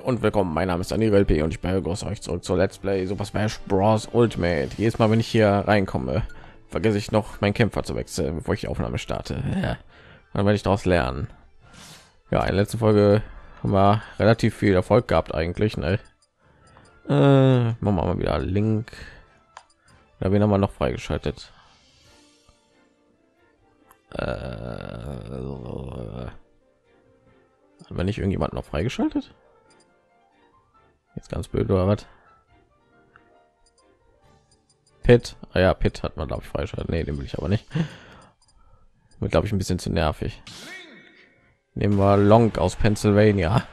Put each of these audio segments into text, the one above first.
und willkommen. Mein Name ist Daniel LP und ich begrüße euch zurück zur Let's Play Super Smash Bros. Ultimate. Jedes Mal, wenn ich hier reinkomme, vergesse ich noch meinen Kämpfer zu wechseln, bevor ich die Aufnahme starte. Ja. Dann werde ich daraus lernen. Ja, in der letzten Folge haben wir relativ viel Erfolg gehabt eigentlich. Ne? Machen wir mal wieder Link. Da wen haben wir noch freigeschaltet? Haben wir nicht irgendjemand noch freigeschaltet? Jetzt ganz blöd oder was? Pit, ah ja, Pit hat man glaube ich freigeschaltet. Nee, den will ich aber nicht. Wird glaube ich ein bisschen zu nervig. Nehmen wir Long aus Pennsylvania.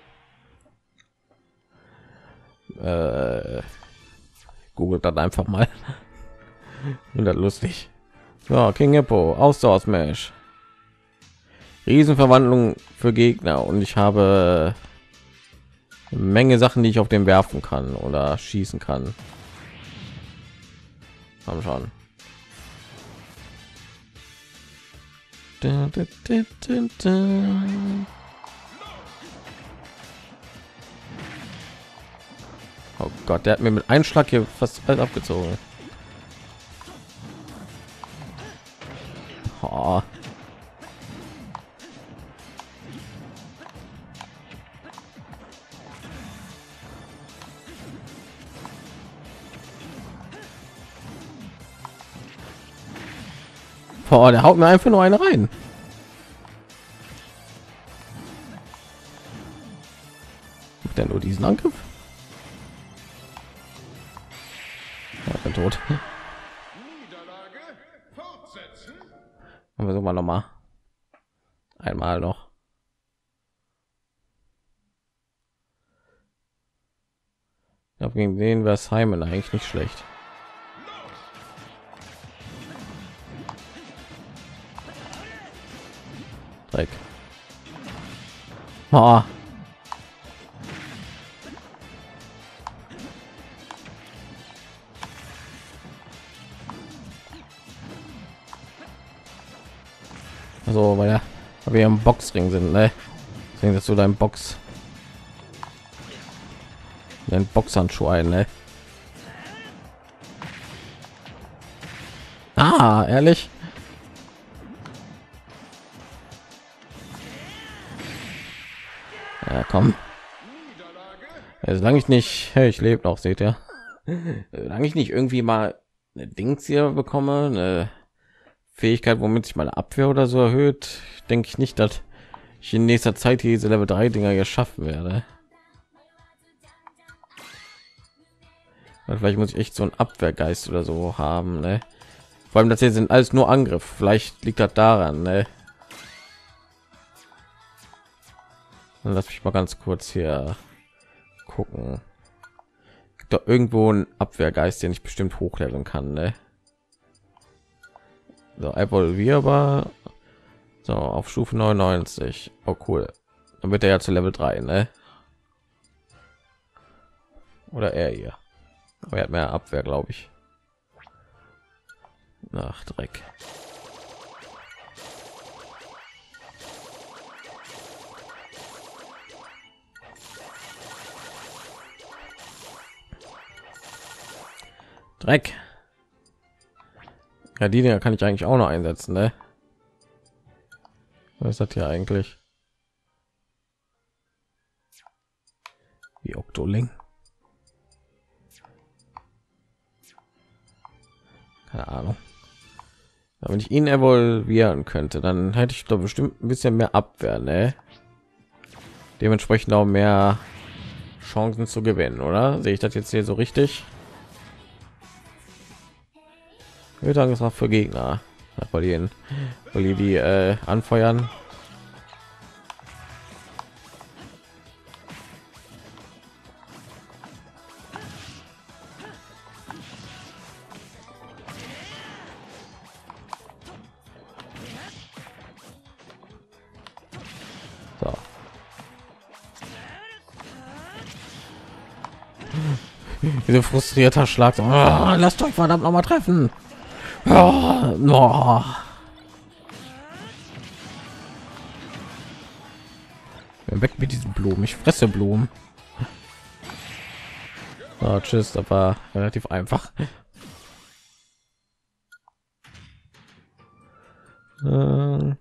Googelt dann einfach mal. Und das lustig. So, King Hippo, Ausdauer Smash. Riesenverwandlung für Gegner und ich habe eine Menge Sachen, die ich auf den werfen kann oder schießen kann. Haben schon. Oh Gott, der hat mir mit einem Schlag hier fast alles abgezogen. Oh. Boah, der haut mir einfach nur eine rein. Macht der nur diesen Angriff? Ja, ich bin tot. Und versuchen wir noch mal. Einmal noch. Ich glaube, gegen den wäre Simon eigentlich nicht schlecht. Dreck. Oh. Also, weil wir im Boxring sind, ne? Deswegen, dass du dein Boxhandschuh ein, ne? Ah, ehrlich? Ja, komm. Ja, solange ich nicht, hey, ich lebe noch, seht ihr. Solange ich nicht irgendwie mal eine Dings hier bekomme, eine Fähigkeit, womit sich meine Abwehr oder so erhöht, denke ich nicht, dass ich in nächster Zeit diese Level 3 Dinger hier schaffen werde. Weil vielleicht muss ich echt so einen Abwehrgeist oder so haben, ne? Vor allem, das hier sind alles nur Angriff. Vielleicht liegt das daran, ne? Dann lass mich mal ganz kurz hier gucken. Gibt da irgendwo ein Abwehrgeist, den ich bestimmt hochleveln kann, ne? So, evolvierbar. So, auf Stufe 99. Oh, cool. Dann wird er ja zu Level 3, ne? Oder er hier. Aber er hat mehr Abwehr, glaube ich. Ach, Dreck. Dreck. Ja, die Dinger kann ich eigentlich auch noch einsetzen, ne? Was ist das hier eigentlich? Wie Octoling? Keine Ahnung. Aber wenn ich ihn evolvieren könnte, dann hätte ich doch bestimmt ein bisschen mehr Abwehr, ne? Dementsprechend auch mehr Chancen zu gewinnen, oder? Sehe ich das jetzt hier so richtig? Wir sagen es auch für Gegner, weil die anfeuern. So. Diese frustrierter Schlag. So, oh, lasst euch verdammt noch mal treffen. Oh, no. Weg mit diesen Blumen. Ich fresse Blumen. Oh, tschüss, das war relativ einfach. Mein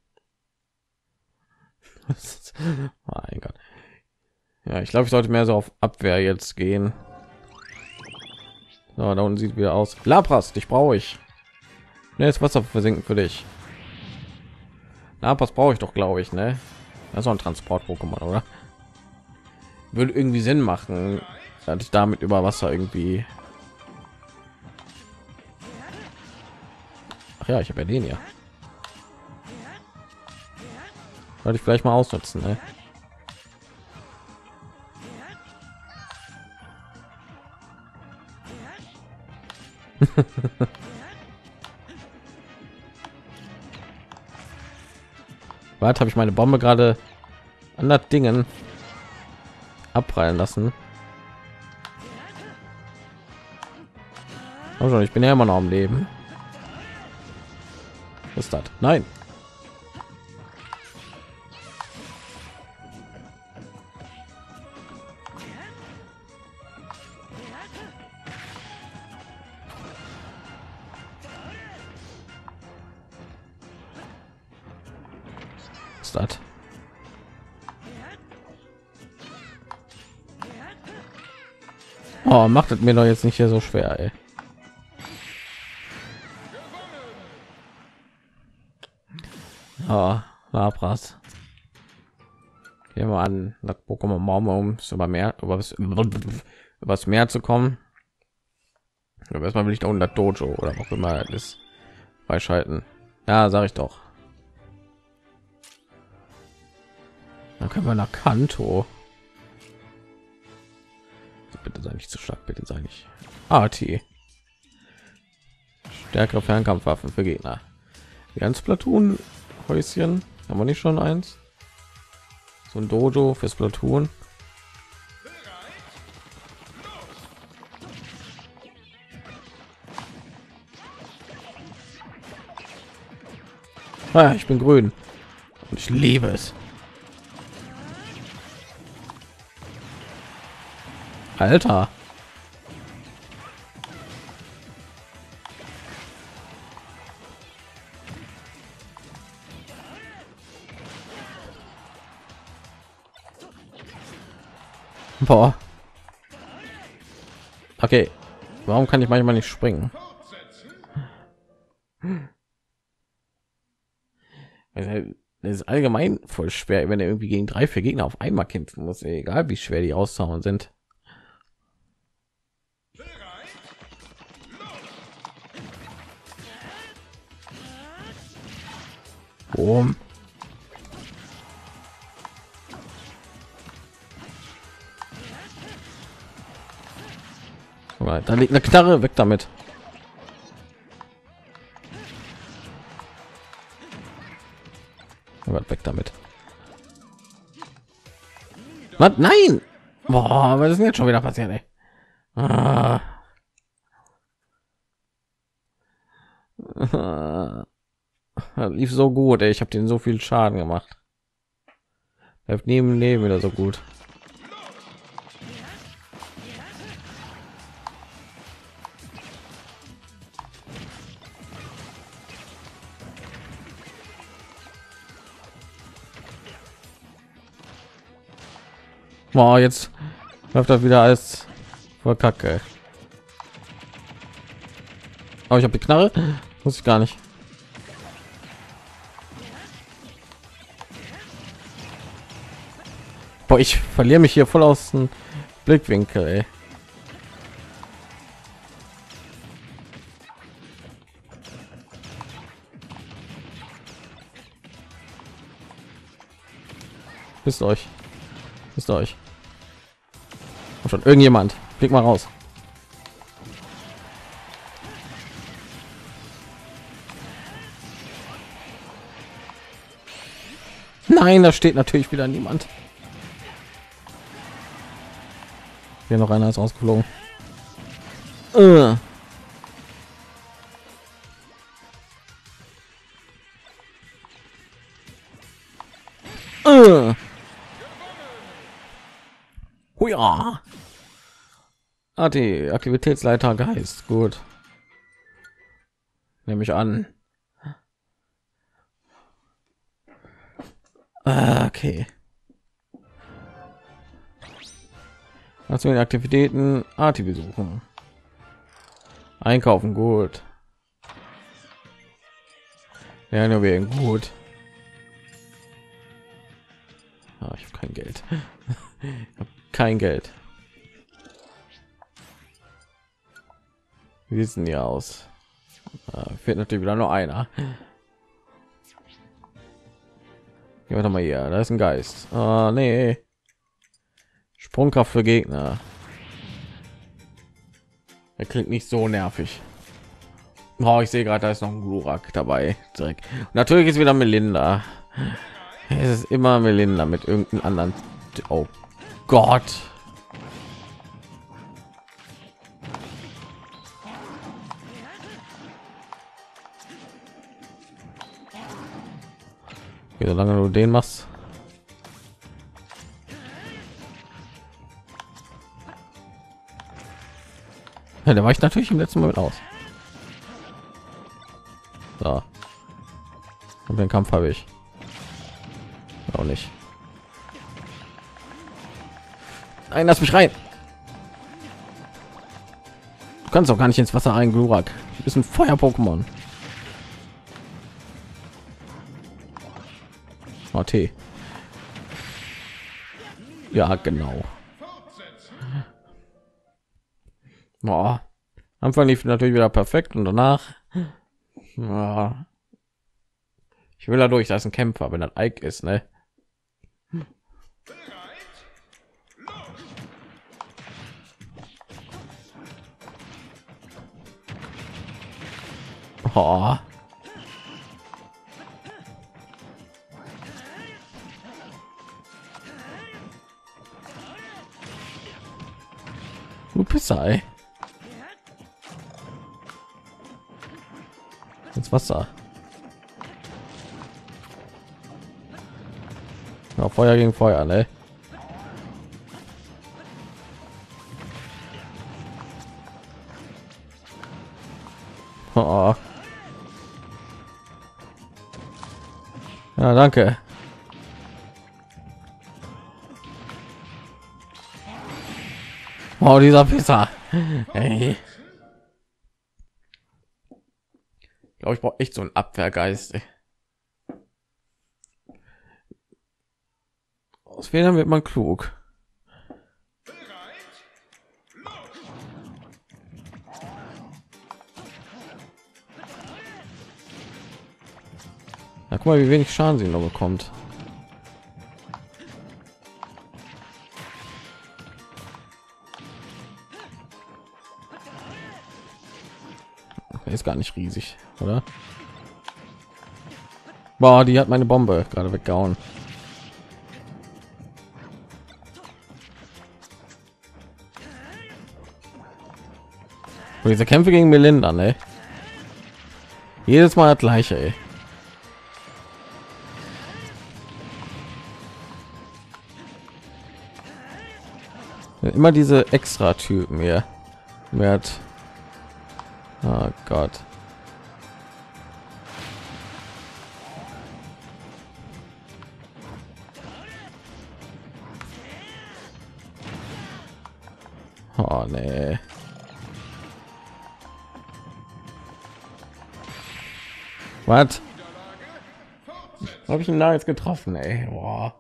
Gott. Ja, ich glaube, ich sollte mehr so auf Abwehr jetzt gehen. So, da unten sieht wieder aus. Lapras, dich brauche ich. Ne, das Wasser versinken für dich. Lapras brauche ich doch, glaube ich, ne? Das ist auch ein Transport-Pokémon, oder? Würde irgendwie Sinn machen, dass ich damit über Wasser irgendwie. Ach ja, ich habe ja den ja. Sollte ich vielleicht mal ausnutzen, ne? Warte, habe ich meine Bombe gerade an das Dingen abprallen lassen? Also, ich bin ja immer noch am Leben. Was ist das? Nein. Was ist das? Oh, macht es mir doch jetzt nicht hier so schwer, ey. Oh, Lapras. Gehen wir an, das Pokémon Maum, um es über mehr, über was mehr zu kommen. Aber erstmal will ich da unten das Dojo oder auch immer das ist freischalten. Ja, sage ich doch. Dann können wir nach Kanto. Bitte sei nicht zu stark, bitte sei nicht. AT. Stärkere Fernkampfwaffen für Gegner. Ganz Platoon Häuschen haben wir nicht schon eins? So ein Dojo fürs Platoon. Ah, ich bin grün und ich liebe es. Alter. Boah. Okay. Warum kann ich manchmal nicht springen? Also, das ist allgemein voll schwer, wenn er irgendwie gegen 3, 4 Gegner auf einmal kämpfen muss, egal wie schwer die auszuhauen sind. Boom. Da liegt eine Knarre, weg damit. Weg damit. Was? Nein! Boah, was ist denn jetzt schon wieder passiert, ey? Ah. Das lief so gut, ey. Ich habe den so viel Schaden gemacht. Bleibt neben Leben wieder so gut. Boah, jetzt läuft das wieder als voll Kacke. Aber ich habe die Knarre, muss ich gar nicht. Boah, ich verliere mich hier voll aus dem Blickwinkel, ey. Wisst euch. Wisst euch. Und schon irgendjemand. Blick mal raus. Nein, da steht natürlich wieder niemand. Hier noch einer ist rausgeflogen. Huja. die Aktivitätsleiter Geist. Gut. Nehme ich an. Okay. Was wir Aktivitäten Arti besuchen. Einkaufen gut. Ja, nur wegen gut. Ich habe kein Geld. Ich hab kein Geld. Wie sieht denn die aus? Fehlt natürlich wieder nur einer. Gehen wir doch mal hier. Da ist ein Geist. Nee. Sprungkraft für Gegner. Er klingt nicht so nervig. Oh, ich sehe gerade, da ist noch ein Glurak dabei. Direkt. Natürlich ist wieder Melinda. Es ist immer Melinda mit irgendeinem anderen. Oh Gott. Okay, solange du den machst. Ja, der war ich natürlich im letzten Mal mit aus. So. Und den Kampf habe ich auch nicht. Nein, lass mich rein. Du kannst auch gar nicht ins Wasser ein, Glurak. Du bist ein Feuer-Pokémon. T. Ja, genau. Boah. Anfang lief natürlich wieder perfekt und danach. Ja. Ich will dadurch, dass ein Kämpfer, wenn das Ike ist, ne? Oh. Du Pisser, ey. Ins Wasser. Ja, Feuer gegen Feuer, ne? Oh. Ja, danke. Oh, dieser Pisser. Hey. Ich glaube, ich brauche echt so einen Abwehrgeist. Ey. Aus Fehlern wird man klug. Na, guck mal, wie wenig Schaden sie noch bekommt. Ist gar nicht riesig, oder? Boah, die hat meine Bombe gerade weggehauen. Und diese Kämpfe gegen Melinda, ne? Jedes Mal das gleiche, ey. Immer diese extra Typen hier. Mit oh Gott. Oh nee. Was? Habe ich ihn da jetzt getroffen, ey? Boah.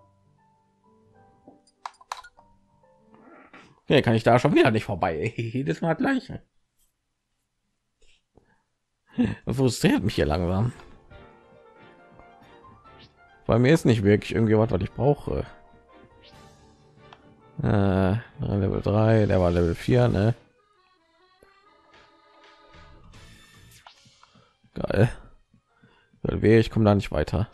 Okay, kann ich da schon wieder nicht vorbei. Ey. Jedes Mal gleich. Das frustriert mich hier langsam. Bei mir ist nicht wirklich irgendwie was ich brauche. Level 3, der war Level 4, ne? Geil. Ich komme da nicht weiter.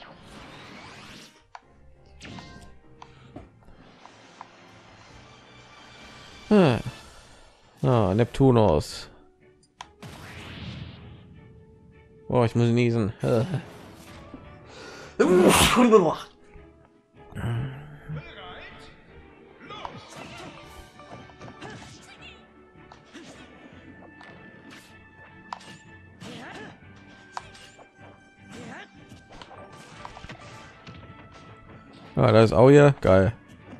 Neptunus. Oh, ich muss niesen. Ah, da ist auch hier geil.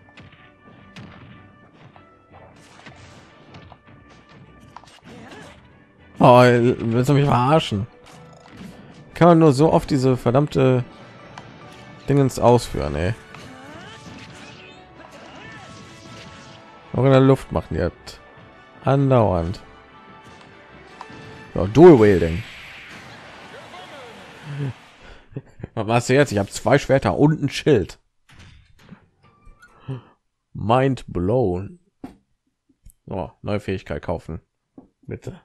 Oh, willst du mich verarschen? Kann man nur so oft diese verdammte Dingens ausführen, ey. Auch in der Luft machen die halt andauernd. Ja, Dual Wielding. Was machst du jetzt? Ich habe 2 Schwerter und ein Schild. Mind blown. Oh, neue Fähigkeit kaufen. Bitte.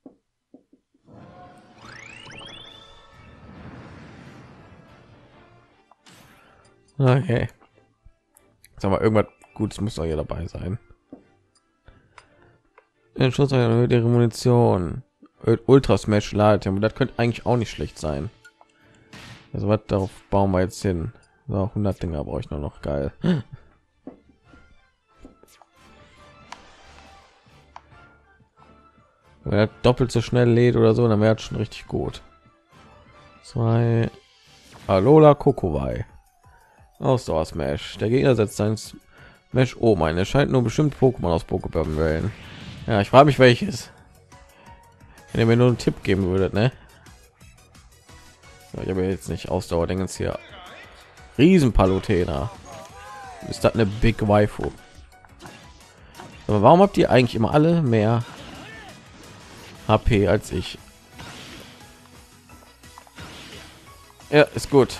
Okay. Sag mal, irgendwas Gutes muss doch hier dabei sein. Den Schuss erhöht ihre Munition. Ultra Smash Light, das könnte eigentlich auch nicht schlecht sein. Also was, darauf bauen wir jetzt hin. So, 100 Dinger brauche ich nur noch. Geil. Wenn er doppelt so schnell lädt oder so, dann wäre es schon richtig gut. 2 Alola Kokowai. Ausdauer Smash. Der Gegner setzt sein Smash oben ein. Er scheint nur bestimmt Pokémon aus Pokéball wählen. Ja, ich frage mich welches. Wenn ihr mir nur einen Tipp geben würdet, ne? So, ich habe jetzt nicht Ausdauer, denken hier. Riesen Palutena. Ist das eine Big Waifu? Aber warum habt ihr eigentlich immer alle mehr HP als ich? Ja, ist gut.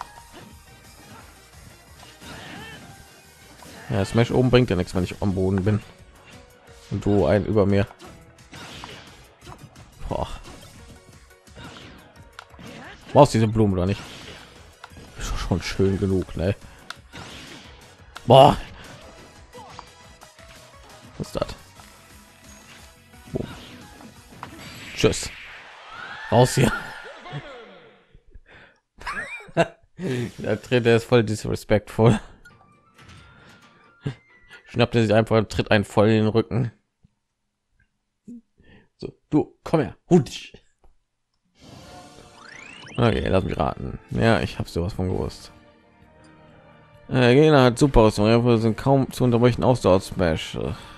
Ja, Smash oben bringt ja nichts, wenn ich am Boden bin und du ein über mir. Boah. Brauchst diese Blumen oder nicht? Ist schon schön genug, ne? Boah. Was ist das? Boom. Tschüss. Raus hier. Der Tritt, der ist voll disrespektvoll. Schnappt er sich einfach und tritt einen voll in den Rücken. So, du, komm her. Hutsch. Okay, lass mich raten. Ja, ich habe sowas von gewusst. Der Gegner hat super Rüstung, wir sind kaum zu unterbrechen. Ausdauer Smash.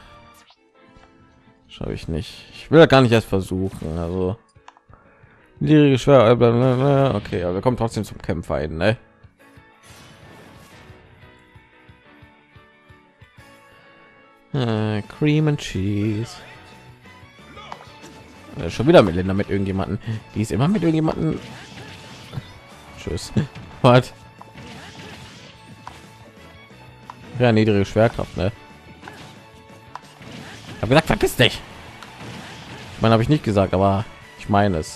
Schaffe ich nicht. Ich will ja gar nicht erst versuchen. Also niedrige schwer. Okay, aber wir kommen trotzdem zum Kämpfer hin, ne? Cream and Cheese. Schon wieder Melinda mit irgendjemanden. Die ist immer mit irgendjemanden. Tschüss. Was? Ja, niedrige Schwerkraft, ne? Ich habe gesagt, verpiss dich. Ich meine, habe ich nicht gesagt, aber ich meine es.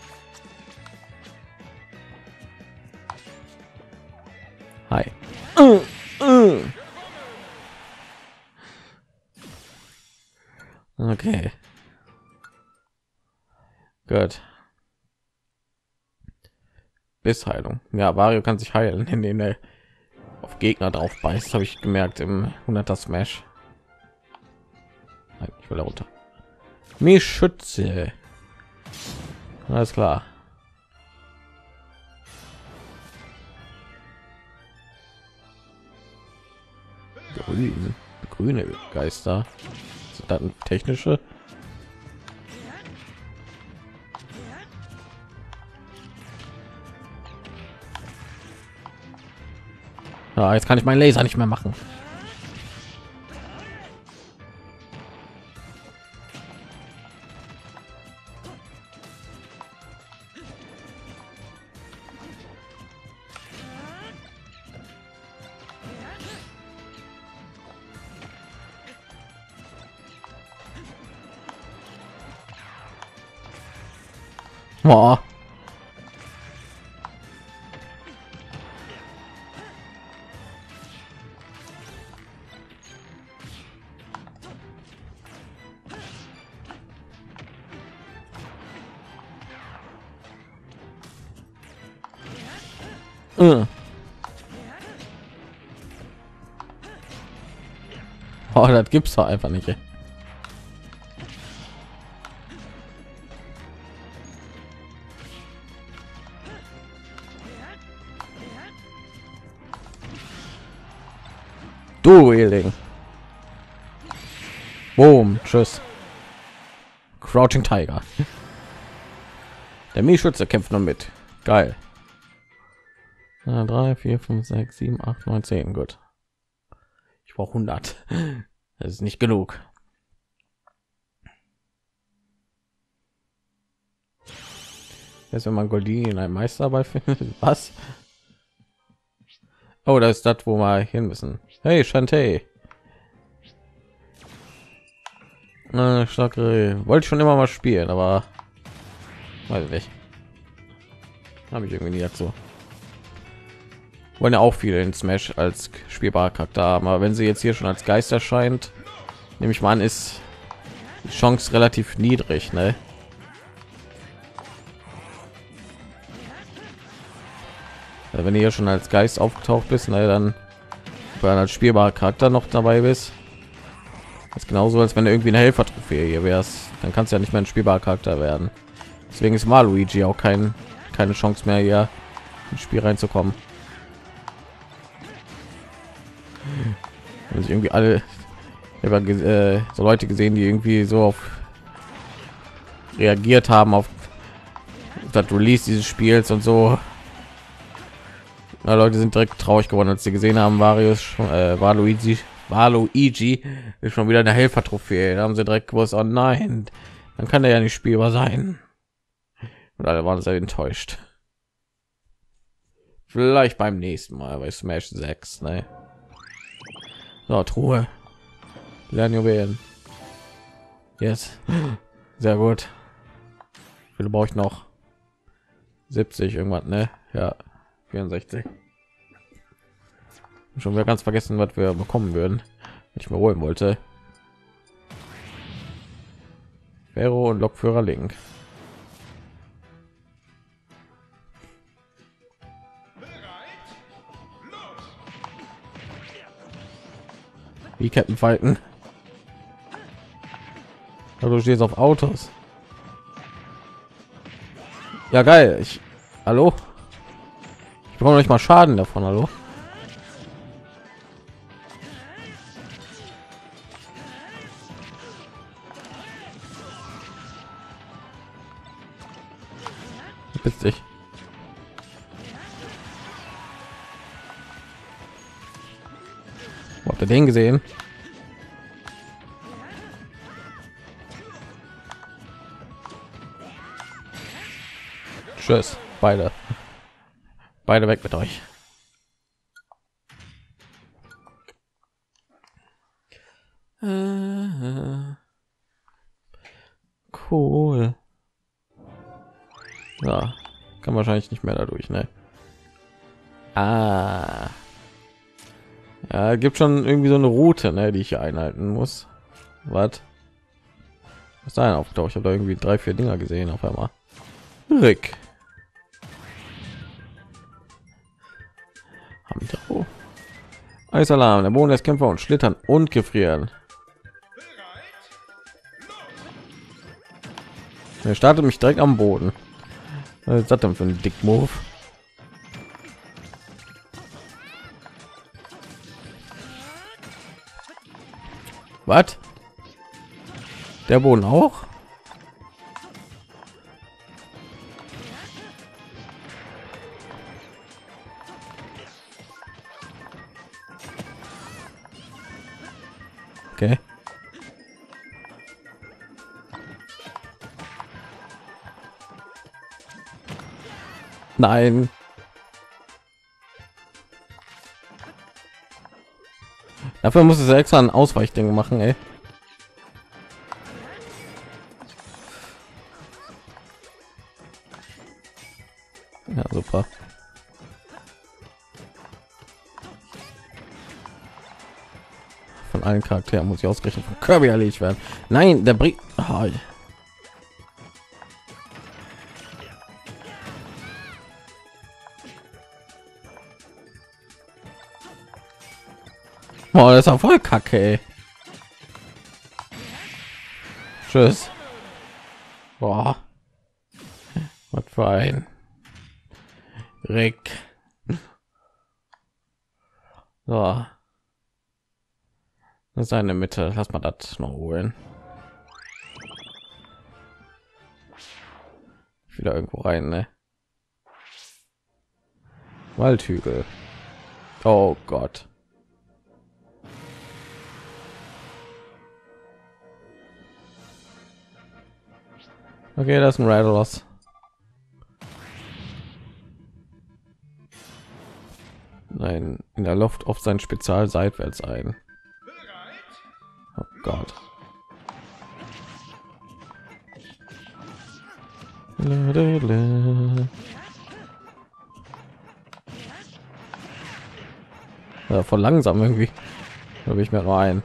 Hi. Okay. Gut. Bissheilung. Ja, Wario kann sich heilen, indem er auf Gegner drauf beißt, habe ich gemerkt im 100er Smash. Nein, ich will da runter. Mich schütze. Alles klar. Grüne Geister. Sind das technische? Ja, jetzt kann ich meinen Laser nicht mehr machen. Boah. Oh, das gibt's doch einfach nicht. Ey. Dueling. Boom, tschüss. Crouching Tiger. Der Mii-Schütze kämpft noch mit. Geil. 3, 4, 5, 6, 7, 8, 9, 10. Gut. Ich brauche 100. Das ist nicht genug. Jetzt, wenn man Goldini in einem Meisterball findet. Was? Oh, da ist das, wo wir hin müssen. Hey, Shantae. Wollte ich schon immer mal spielen, aber weiß ich nicht. Habe ich irgendwie nie dazu. Wollen ja auch viele in Smash als spielbarer Charakter haben, aber wenn sie jetzt hier schon als Geist erscheint, nehme ich mal an, ist die Chance relativ niedrig, ne? Also wenn du hier schon als Geist aufgetaucht bist, ne, dann als spielbarer Charakter noch dabei bist, ist genauso, als wenn du irgendwie eine Helfer-Trophäe hier wärst, dann kannst du ja nicht mehr ein spielbarer Charakter werden. Deswegen ist Waluigi auch keine Chance mehr, hier ins Spiel reinzukommen. Also irgendwie alle so Leute gesehen, die irgendwie so auf reagiert haben auf das Release dieses Spiels und so. Na, Leute sind direkt traurig geworden, als sie gesehen haben, Waluigi ist schon wieder eine Helfer-Trophäe. Da haben sie direkt gewusst, oh nein, dann kann er ja nicht spielbar sein. Und alle waren sehr enttäuscht. Vielleicht beim nächsten Mal bei Smash 6, ne? So, Truhe. Lernjuwelen. Jetzt. Sehr gut. Wie viele brauche ich noch? 70 irgendwas, ne? Ja, 64. Schon wieder ganz vergessen, was wir bekommen würden, wenn ich mir holen wollte. Vero und Lokführer Link. Wie Captain Falken. Du stehst auf Autos. Ja geil. Hallo. Ich brauche nicht mal Schaden davon. Hallo. Bist dich. Habt ihr den gesehen? Tschüss, beide weg mit euch. Cool. Ja, kann wahrscheinlich nicht mehr dadurch, ne? Ja, gibt schon irgendwie so eine Route, ne, die ich hier einhalten muss. Was sein auftaucht? Ich habe da irgendwie 3, 4 Dinger gesehen auf einmal. Rick. Eisalarm, der Boden des Kämpfer und schlittern und gefrieren. Er startet mich direkt am Boden. Was ist das denn für ein Dick Move? Was? Der Boden auch? Okay. Nein. Dafür muss es extra ein Ausweichding machen, ey. Ja, super. Von allen Charakteren muss ich ausgerechnet von Kirby erledigt werden. Nein, der bringt. Oh, das ist auch voll kacke, ey. Tschüss. Boah. Was für ein Rick. So. Seine Mitte, lass mal das noch holen. Wieder irgendwo rein, ne? Waldhügel. Oh Gott. Okay, das ist ein Rattlos. Nein, in der Luft auf sein Spezial seitwärts ein. Oh Gott. Ja, voll langsam irgendwie. Habe ich mir nur ein.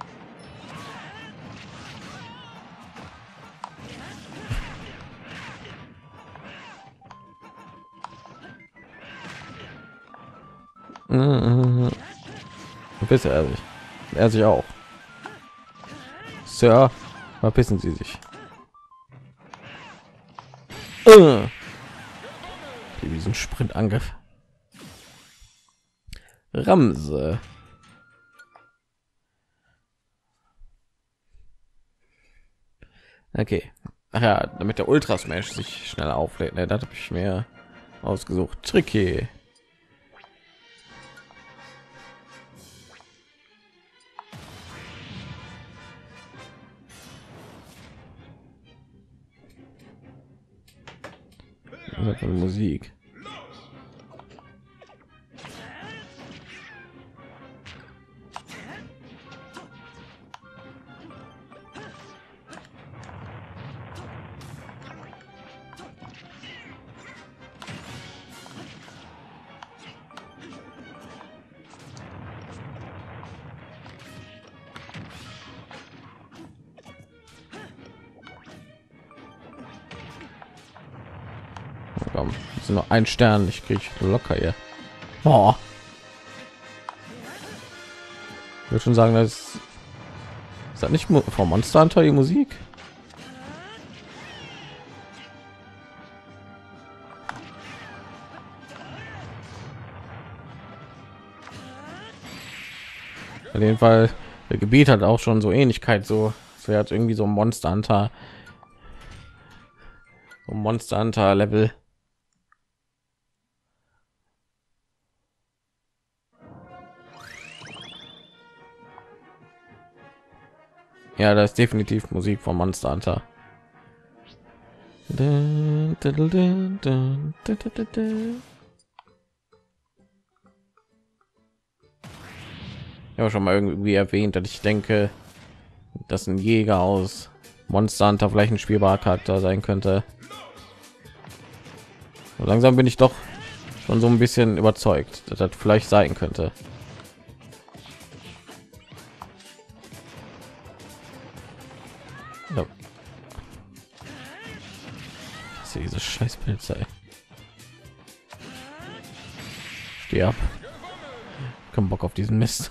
Verpiss er sich. Er sich auch. Sir, verpissen Sie sich. Diesen Sprintangriff. Ramse. Okay. Ach ja, damit der Ultra Smash sich schneller auflädt. Ne, das habe ich mir ausgesucht. Tricky. Musik. Komm, das ist nur ein Stern, ich kriege locker hier. Oh. Ich würde schon sagen, das ist das nicht vom Monster Hunter die Musik. Auf jeden Fall, der Gebiet hat auch schon so Ähnlichkeit, so hat irgendwie so ein Monster Hunter Level. Ja, das ist definitiv Musik von Monster Hunter. Ja, schon mal irgendwie erwähnt, dass ich denke, dass ein Jäger aus Monster Hunter vielleicht ein spielbarer Charakter sein könnte. Und langsam bin ich doch schon so ein bisschen überzeugt, dass das vielleicht sein könnte. Ja. Diese scheiß Polizei. Steh ab. Kein Bock auf diesen Mist.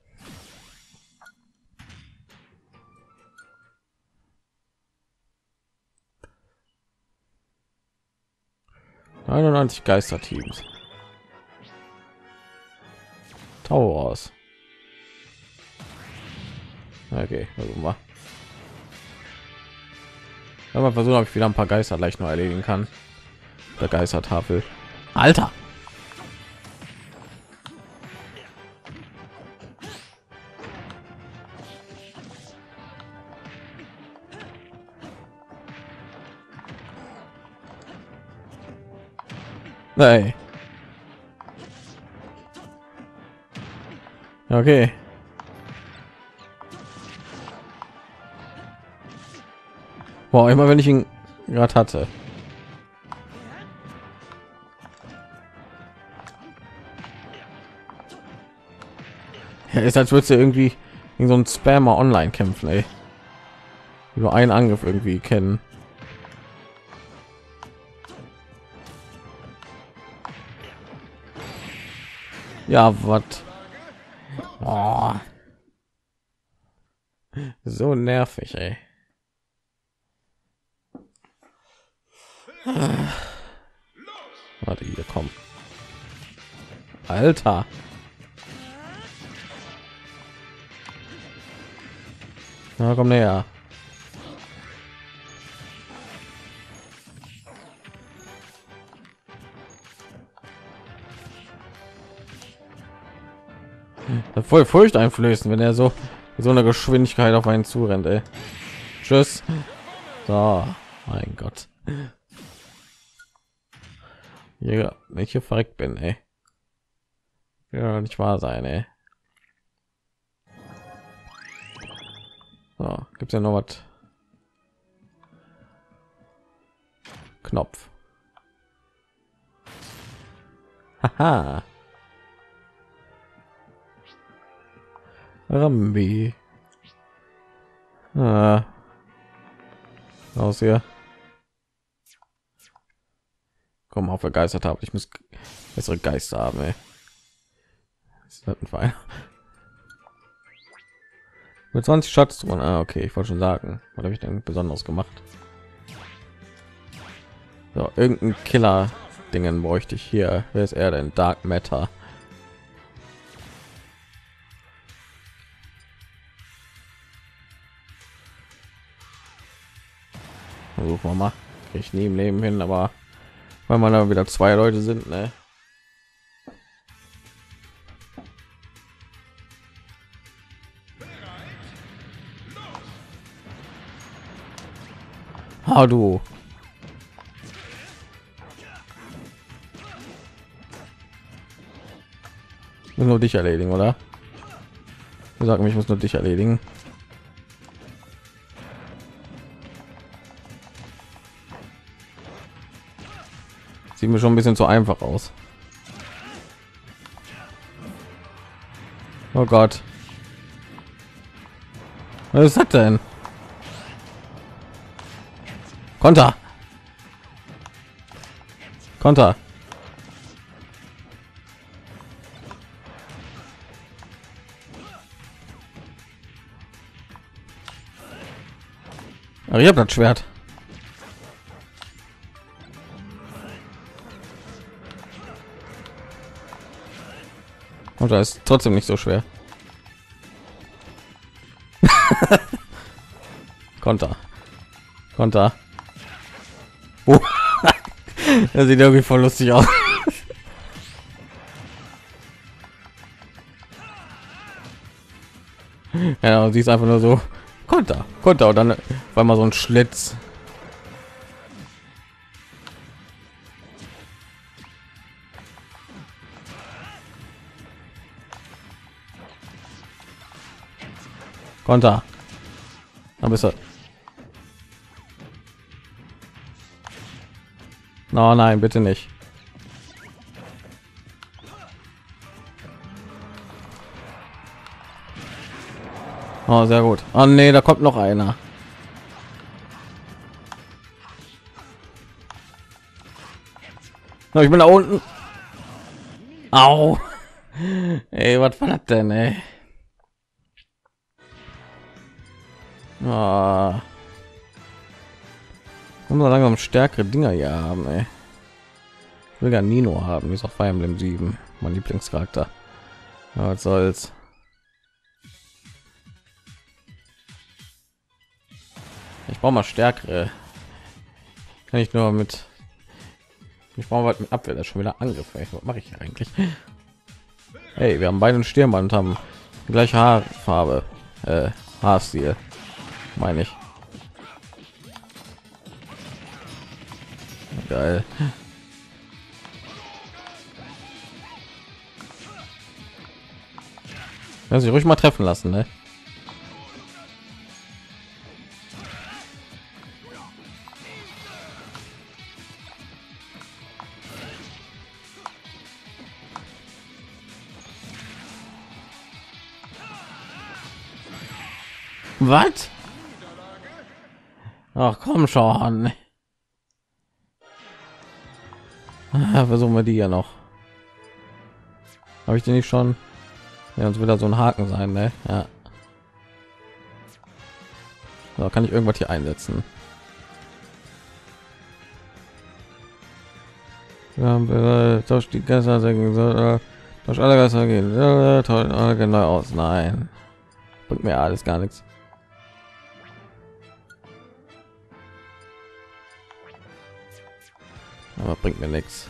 91 Geisterteams. Towers. Okay, also mal. Aber versuchen, ob ich wieder ein paar Geister leicht noch erledigen kann. Der Geistertafel. Alter. Nein. Okay. Boah, immer wenn ich ihn gerade hatte. Ja, ist als würdest du irgendwie in so ein Spammer online kämpfen, ey. Über einen Angriff irgendwie kennen. Ja, was? Oh. So nervig, ey. Warte, hier kommt. Alter. Na, komm näher. Voll furchteinflößend, wenn er so eine Geschwindigkeit auf einen zurennt, ey. Tschüss. So, mein Gott. Ja, wenn ich hier verreckt bin, ey. Ja, nicht wahr sein, ey. So, gibt's ja noch was? Knopf. Haha. Rambi. Ah. Aus hier. Komm auf, begeistert habe. Ich muss bessere Geister haben, ey. Das wird ein Fall. Mit 20 Schatz. Ah, okay, ich wollte schon sagen, was habe ich denn besonders gemacht? So, irgendein Killer Dingen bräuchte ich hier. Wer ist er denn? Dark Matter. Versuchen wir mal. Krieg ich nie im Leben hin, aber weil man da wieder zwei Leute sind, ne? Ah, du. Ich muss nur dich erledigen, oder? Ich sag mir, ich muss nur dich erledigen. Sieht mir schon ein bisschen zu einfach aus. Oh Gott. Was ist das denn? Konter. Konter. Aber ich habe das Schwert. Und da ist trotzdem nicht so schwer. Konter. Konter. Oh. Das sieht irgendwie voll lustig aus. Ja, und sie ist einfach nur so Konter, Konter und dann war mal so ein Schlitz. Konter. Dann bist du. No, nein, bitte nicht. Oh, sehr gut. Oh nee, da kommt noch einer. No, ich bin da unten. Au. Ey, was war das denn, ey? Oh. Wir langsam stärkere Dinger hier haben, ey. Ich will ja Nino haben, ist auch Fire Emblem 7, mein Lieblingscharakter. Ja, was soll's. Ich brauche mal stärkere. Kann ich nur mit. Ich brauche was mit Abwehr, das schon wieder angefallen. Was mache ich hier eigentlich? Hey, wir haben beide einen Stirnband und haben die gleiche Haarfarbe, Haarstil, meine ich. Geil. Lass sich ruhig mal treffen lassen, ne? Was? Ach komm schon. Versuchen wir die ja noch. Habe ich die nicht schon? Ja, uns wieder so ein Haken sein, ne? Ja. So, kann ich irgendwas hier einsetzen? Tausch die Geister, tausch alle Geister gehen, genau aus. Nein, bringt mir alles gar nichts. aber bringt mir nichts.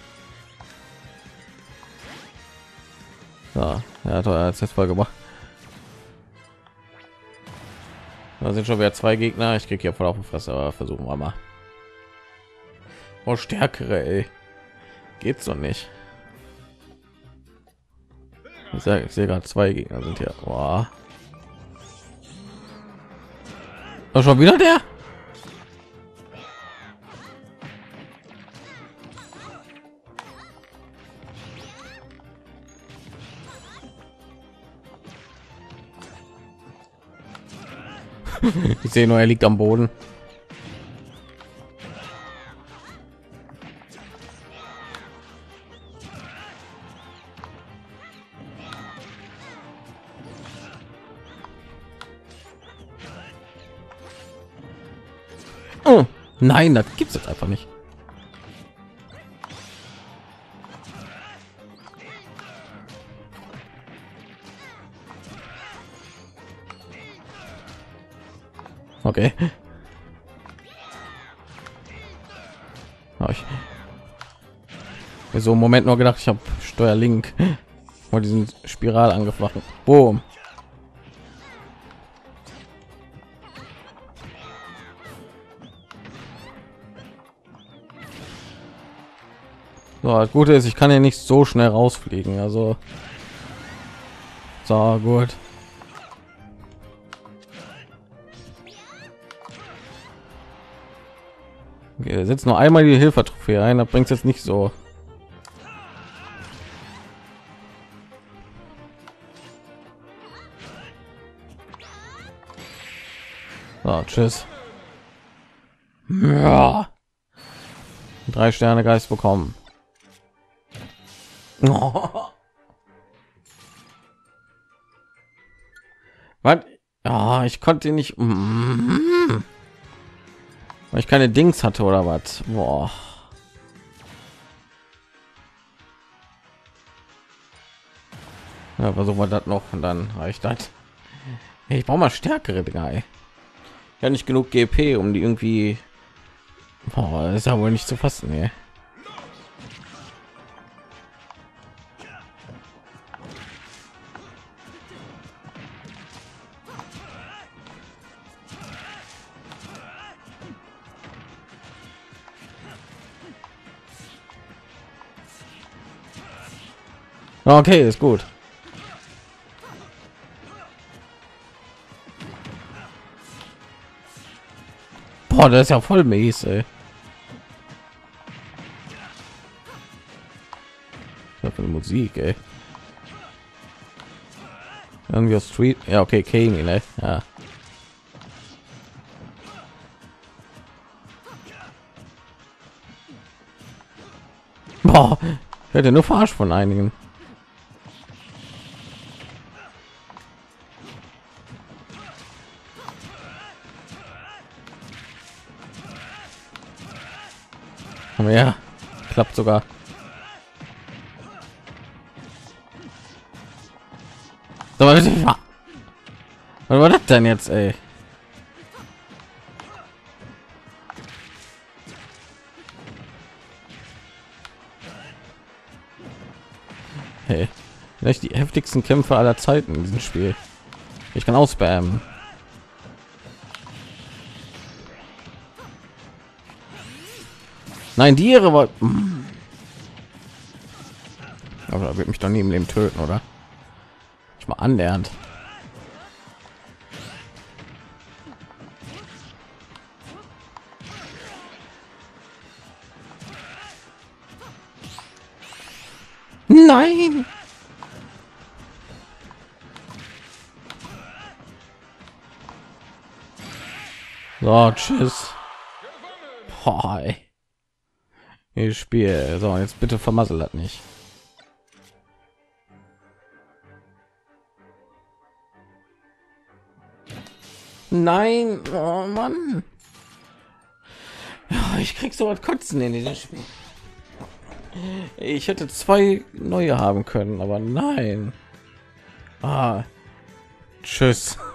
Ja, ja, toll, hat jetzt voll gemacht. Da sind schon wieder zwei Gegner. Ich krieg hier voll auf die Fresse, aber versuchen wir mal. Oh, stärkere, ey. Geht's doch nicht. Ich sehe gerade zwei Gegner sind hier. Boah. Oh, schon wieder der? Ich sehe nur, er liegt am Boden. Oh, nein, das gibt's jetzt einfach nicht. Okay. Hab ich mir so im Moment nur gedacht, ich habe Steuerlink und diesen Spiralangriff machen. Boom. So, das Gute ist, ich kann ja nicht so schnell rausfliegen. Also so gut. Okay, setzt nur einmal die Hilfe-Trophäe ein, das bringt jetzt nicht so. So, tschüss. Ja. 3 Sterne Geist bekommen. Oh. Was? Ja, ich konnte nicht. Weil ich keine Dings hatte oder was? Boah. Ja, versuchen wir das noch und dann reicht das. Hey, ich brauche mal stärkere Dinger. Ja, nicht genug GP, um die irgendwie. Boah, das ist ja wohl nicht zu fassen. Ey. Okay, ist gut. Boah, das ist ja voll mies, ey. Was für eine Musik, ey. Irgendwie auf Street. Ja, okay, Kane, ne? Ja. Boah, ich hätte nur verarscht von einigen. Aber ja, klappt sogar. So, was war das denn jetzt, ey? Hey, vielleicht die heftigsten Kämpfe aller Zeiten in diesem Spiel. Ich kann ausspammen. Nein, die ihre war. Aber wird mich doch nie im Leben töten, oder? Ich mal annähernd. Nein. So, tschüss. Boah, ey. Ich spiele. So, jetzt bitte vermassel das nicht. Nein, oh Mann. Ja, ich krieg so was kotzen in diesem Spiel. Ich hätte 2 neue haben können, aber nein. Ah, tschüss.